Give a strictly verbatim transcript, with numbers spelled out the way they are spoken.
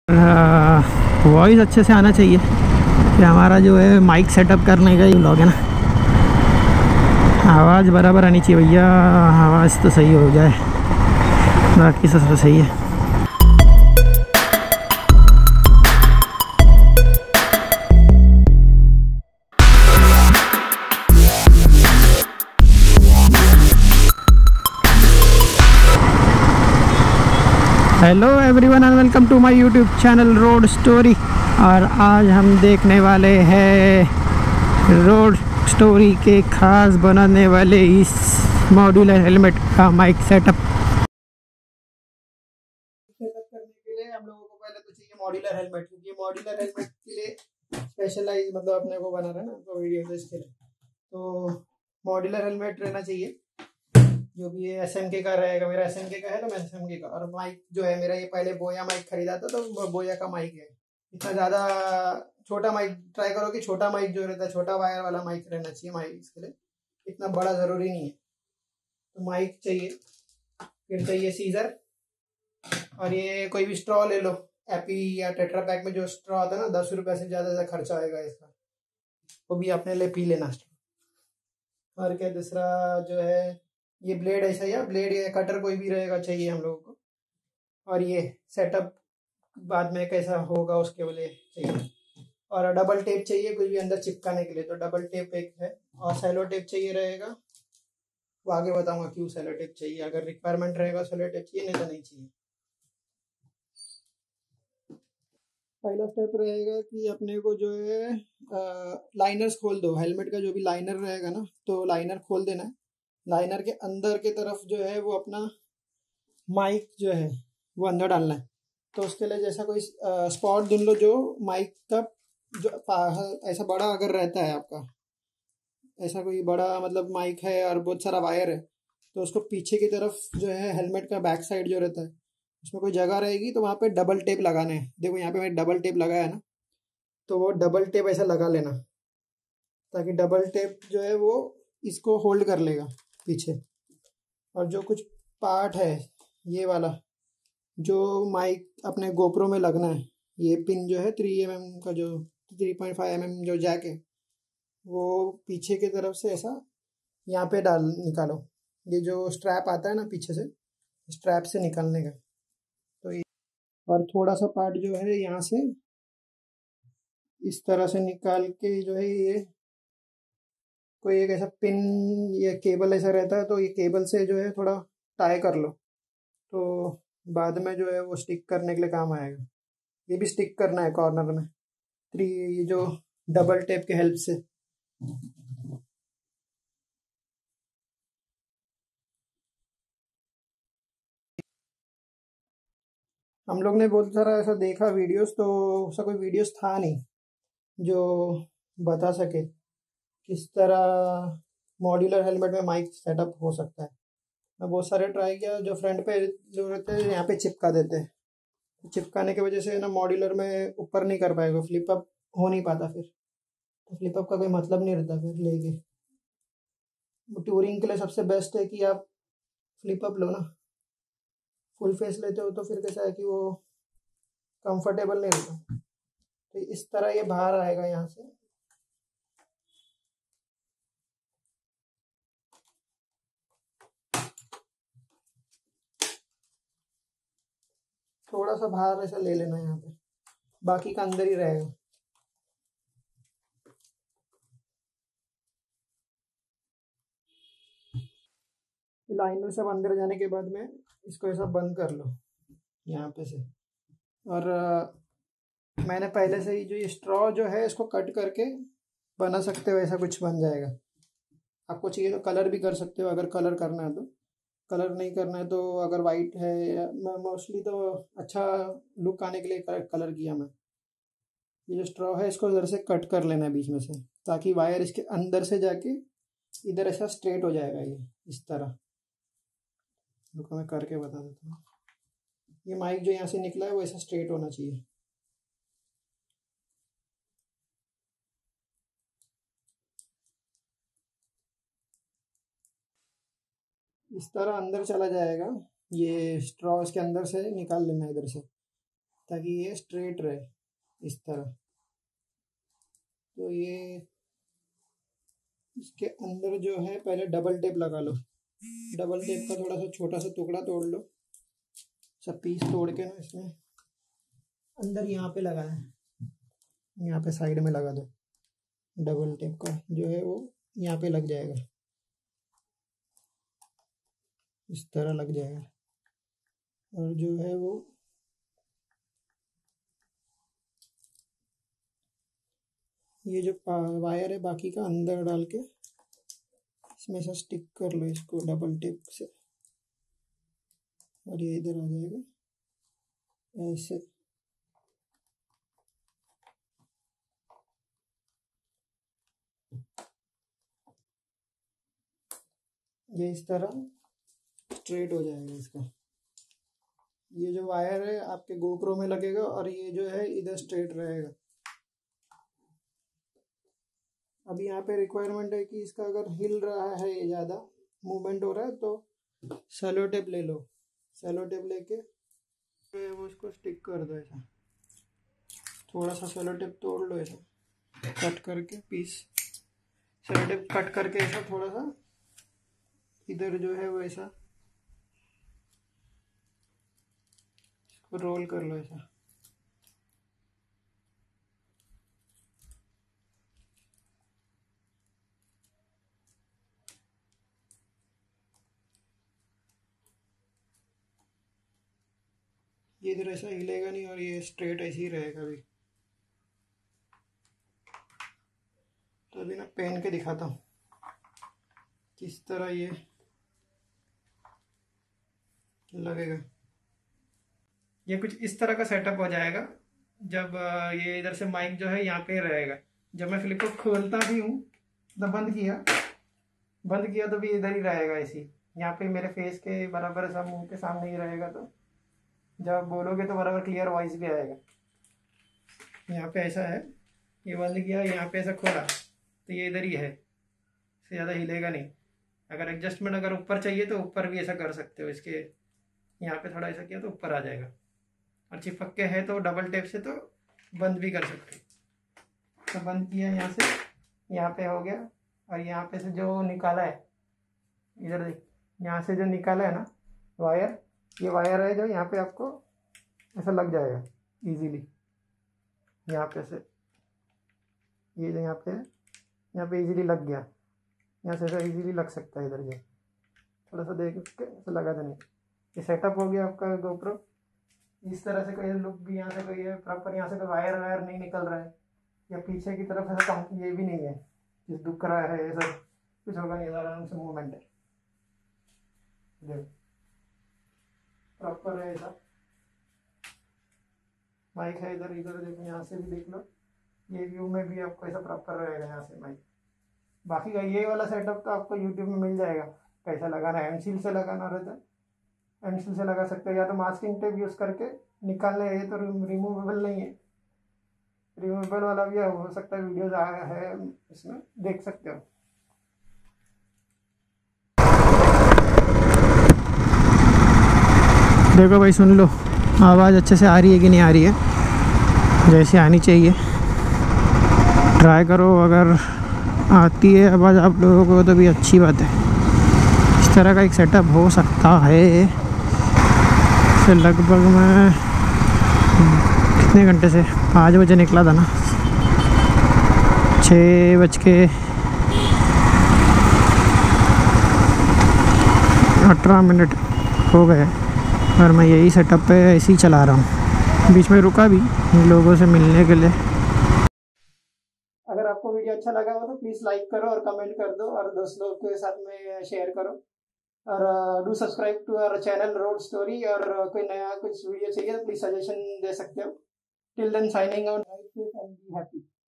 Voice अच्छे से आना चाहिए कि हमारा जो है माइक सेटअप करने का ही व्लॉग है ना। आवाज़ बराबर आनी चाहिए भैया, आवाज़ तो सही हो जाए, बाकी सब सही है। Hello everyone and welcome to my YouTube channel road story. और आज हम देखने वाले हैं रोड स्टोरी के खास बनाने वाले इस मॉड्यूलर हेलमेट का माइक सेटअप। सेटअप करने के लिए हम लोगों को पहले तो चाहिए मॉड्यूलर हेलमेट, क्योंकि मॉड्यूलर हेलमेट के लिए स्पेशलाइज मतलब अपने को बना रहा है ना तो वीडियो तो इसके लिए तो मॉड्यूलर हेलमेट रहना चाहिए। जो भी ये एस एम के का रहेगा, मेरा एस एम के का है तो मैं एस एम के का। और माइक जो है मेरा, ये पहले बोया माइक खरीदा था तो बोया का माइक है। इतना ज़्यादा छोटा माइक ट्राई करो कि छोटा माइक जो रहता है, छोटा वायर वाला माइक रहना चाहिए माइक इसके लिए, इतना बड़ा ज़रूरी नहीं है। तो माइक चाहिए, फिर चाहिए सीजर, और ये कोई भी स्ट्रॉ ले लो, एपी या टेट्रा पैक में जो स्ट्रॉ आता है ना, दस रुपये से ज़्यादा ज़्यादा खर्चा आएगा इसका, वो भी अपने लिए पी लेना। और क्या दूसरा जो है, ये ब्लेड ऐसा या ब्लेड या कटर कोई भी रहेगा चाहिए हम लोगों को। और ये सेटअप बाद में कैसा होगा उसके लिए चाहिए। और डबल टेप चाहिए कुछ भी अंदर चिपकाने के लिए, तो डबल टेप एक है। और सेलो टेप चाहिए रहेगा, वो आगे बताऊंगा क्यों सेलो टेप चाहिए, अगर रिक्वायरमेंट रहेगा सेलो टेप चाहिए, नहीं तो नहीं चाहिए। पहला स्टेप रहेगा कि अपने को जो है लाइनर्स खोल दो। हेलमेट का जो भी लाइनर रहेगा ना, तो लाइनर खोल देना है। लाइनर के अंदर के तरफ जो है वो अपना माइक जो है वो अंदर डालना है। तो उसके लिए जैसा कोई स्पॉट ढूंढ लो जो माइक का जो ऐसा बड़ा अगर रहता है आपका, ऐसा कोई बड़ा मतलब माइक है और बहुत सारा वायर है, तो उसको पीछे की तरफ जो है हेलमेट का बैक साइड जो रहता है उसमें कोई जगह रहेगी, तो वहाँ पे डबल टेप लगाने हैं। देखो यहाँ पे मैं डबल टेप लगाया है ना, तो वो डबल टेप ऐसा लगा लेना, ताकि डबल टेप जो है वो इसको होल्ड कर लेगा पीछे। और जो कुछ पार्ट है ये वाला जो माइक अपने गोप्रो में लगना है, ये पिन जो है थ्री एम एम का, जो three point five M M जो जैक है, वो पीछे की तरफ से ऐसा यहाँ पे डाल निकालो। ये जो स्ट्रैप आता है ना पीछे से, स्ट्रैप से निकालने का। तो ये और थोड़ा सा पार्ट जो है यहाँ से इस तरह से निकाल के जो है, ये कोई एक ऐसा पिन या केबल ऐसा रहता है, तो ये केबल से जो है थोड़ा टाई कर लो, तो बाद में जो है वो स्टिक करने के लिए काम आएगा। ये भी स्टिक करना है कॉर्नर में थ्री, ये जो डबल टेप के हेल्प से। हम लोग ने बहुत सारा ऐसा देखा वीडियोस, तो उसका कोई वीडियोस था नहीं जो बता सके किस तरह मॉड्यूलर हेलमेट में माइक सेटअप हो सकता है। मैं बहुत सारे ट्राई किया, जो फ्रंट पे जो रहते हैं यहाँ पे चिपका देते हैं, तो चिपकाने की वजह से ना मॉड्यूलर में ऊपर नहीं कर पाएगा, फ्लिप अप हो नहीं पाता, फिर तो फ्लिप अप का कोई मतलब नहीं रहता फिर लेके। टूरिंग के लिए सबसे बेस्ट है कि आप फ्लिप अप लो ना, फुल फेस लेते हो तो फिर कैसा है कि वो कंफर्टेबल नहीं रहता। तो इस तरह ये बाहर आएगा यहाँ से, थोड़ा सा बाहर ऐसा ले लेना यहाँ पे, बाकी का अंदर ही रहेगा। लाइनर सब अंदर जाने के बाद में इसको ऐसा बंद कर लो यहाँ पे से। और मैंने पहले से ही जो ये स्ट्रॉ जो है इसको कट करके बना सकते हो, ऐसा कुछ बन जाएगा। आपको चाहिए तो कलर भी कर सकते हो, अगर कलर करना है तो। कलर नहीं करना है तो अगर वाइट है, मैं मोस्टली तो अच्छा लुक आने के लिए कलर किया मैं। ये जो स्ट्रॉ है इसको इधर से कट कर लेना है बीच में से, ताकि वायर इसके अंदर से जाके इधर ऐसा स्ट्रेट हो जाएगा, ये इस तरह। रुको मैं करके बता देता हूँ। ये माइक जो यहाँ से निकला है वो ऐसा स्ट्रेट होना चाहिए। इस तरह अंदर चला जाएगा, ये स्ट्रॉ इसके अंदर से निकाल लेना इधर से, ताकि ये स्ट्रेट रहे इस तरह। तो ये इसके अंदर जो है पहले डबल टेप लगा लो। डबल टेप का थोड़ा सा छोटा सा टुकड़ा तोड़ लो, सब पीस तोड़ के ना इसमें अंदर यहाँ पे लगाना है, यहाँ पे साइड में लगा दो। डबल टेप का जो है वो यहाँ पे लग जाएगा, इस तरह लग जाएगा। और जो है वो ये जो वायर है बाकी का अंदर डाल के इसमें से स्टिक कर लो इसको डबल टेप से, और ये इधर आ जाएगा ऐसे। ये इस तरह स्ट्रेट हो जाएगा इसका। ये जो वायर है आपके गोप्रो में लगेगा और ये जो है इधर स्ट्रेट रहेगा। अब यहाँ पे रिक्वायरमेंट है कि इसका अगर हिल रहा है, ये ज़्यादा मूवमेंट हो रहा है, तो सेलो टेप ले लो। सेलो टेप लेके वो इसको स्टिक कर दो ऐसा। थोड़ा सा सेलो टेप तोड़ लो ऐसा, कट करके पीस। सेलो टेप कट करके ऐसा थोड़ा सा इधर जो है वो ऐसा इसको रोल कर लो ऐसा। ये इधर ऐसा हिलेगा नहीं और ये स्ट्रेट ऐसे ही रहेगा अभी। तो अभी ना पहन के दिखाता हूँ किस तरह ये लगेगा। ये कुछ इस तरह का सेटअप हो जाएगा जब ये इधर से माइक जो है यहाँ पे रहेगा। जब मैं फ्लिप को खोलता भी हूँ तो बंद किया बंद किया तो भी इधर ही रहेगा ऐसी, यहाँ पे मेरे फेस के बराबर सब मुंह के सामने ही रहेगा। तो जब बोलोगे तो बराबर क्लियर वॉइस भी आएगा। यहाँ पे ऐसा है, ये बंद किया, यहाँ पे ऐसा खोला तो ये इधर ही है, इससे ज़्यादा हिलेगा नहीं। अगर एडजस्टमेंट अगर ऊपर चाहिए तो ऊपर भी ऐसा कर सकते हो। इसके यहाँ पे थोड़ा ऐसा किया तो ऊपर आ जाएगा, और चिपक के है तो डबल टेप से तो बंद भी कर सकते हो। तो बंद किया यहाँ से, यहाँ पे हो गया। और यहाँ पे से जो निकाला है, इधर देख, यहाँ से जो निकाला है ना वायर, ये वायर है जो यहाँ पे आपको ऐसा लग जाएगा इजीली। यहाँ पे से ये जो यहाँ पे है, यहाँ पे इजीली लग गया। यहाँ से ऐसा इजीली लग सकता है इधर। ये थोड़ा सा देख के ऐसा लगा देने। ये सेटअप हो गया आपका गोप्रो। इस तरह से कोई लुक भी यहाँ से कोई है प्रॉपर, यहाँ से कोई वायर वायर नहीं निकल रहा है, या पीछे की तरफ ऐसा कम ये भी नहीं है जिस दुख रहा है, ये सब कुछ होगा नहीं, आराम से मूवमेंट है। देखो प्रॉपर है ऐसा। माइक है इधर, इधर देखो, यहाँ से भी देख लो, ये व्यू में भी आपको ऐसा प्रॉपर रहेगा यहाँ से माइक। बाकी का ये वाला सेटअप तो आपको यूट्यूब में मिल जाएगा कैसा लगाना है। एमसील से लगाना रहता है, एमसील से लगा सकते हो, या तो मास्किंग टेप यूज़ करके निकालना है। ये तो रिमूवेबल नहीं है, रिमूवेबल वाला भी हो सकता है। वीडियोज आया है इसमें, देख सकते हो। देखो भाई, सुन लो आवाज़ अच्छे से आ रही है कि नहीं आ रही है, जैसे आनी चाहिए। ट्राई करो, अगर आती है आवाज़ आप लोगों को तो भी अच्छी बात है। इस तरह का एक सेटअप हो सकता है। से लगभग मैं कितने घंटे से, पाँच बजे निकला था ना, छः बज के अठारह मिनट हो गए और मैं यही सेटअप पे ऐसे ही चला रहा हूँ। बीच में रुका भी लोगों से मिलने के लिए। अगर आपको वीडियो अच्छा लगा हो तो प्लीज़ लाइक करो और कमेंट कर दो, और दोस्तों के साथ में शेयर करो, और do subscribe to our channel road story. और कोई नया कुछ वीडियो चाहिए तो प्लीज़ सजेशन दे सकते हो। Till then signing out, and be happy.